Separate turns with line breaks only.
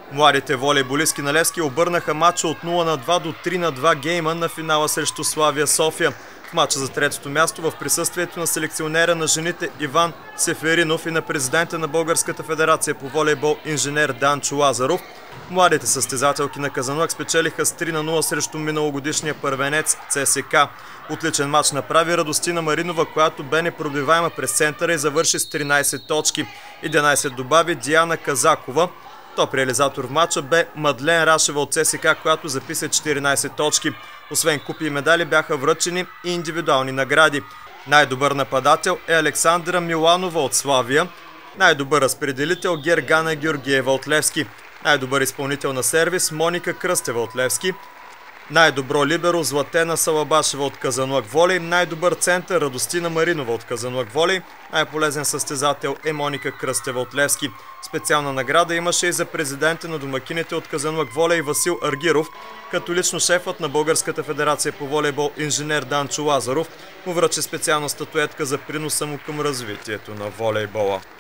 Младите волейболистки на Левски обърнаха матча от 0-2 до 3-2 гейма на финала срещу Славия София. В матча за третото място в присъствието на селекционера на жените Иван Сеферинов и на президента на Българската федерация по волейбол инженер Данчо Лазаров, младите състезателки на Казанлък спечелиха с 3-0 срещу миналогодишния първенец ЦСК. Отличен матч направи Радостина Маринова, която бе непробиваема през центъра и завърши с 13 точки. 11 добави Диана Казакова. Топ реализатор в матча бе Мадлен Рашева от ЦСК, която записа 14 точки. Освен купи и медали бяха връчени и индивидуални награди. Най-добър нападател е Александра Миланова от Славия. Най-добър разпределител Гергана Георгиева от Левски. Най-добър изпълнител на сервис Моника Кръстева от Левски. Най-добро либеро Златена Салабашева от Казанлък волей. Най-добър център Радостина Маринова от Казанлък волей. Най-полезен състезател е Моника Кръстева от Левски. Специална награда имаше и за президента на домакините от Казанлък волей Васил Аргиров, като лично шефът на Българската федерация по волейбол инженер Данчо Лазаров му връчи специална статуетка за приноса му към развитието на волейбола.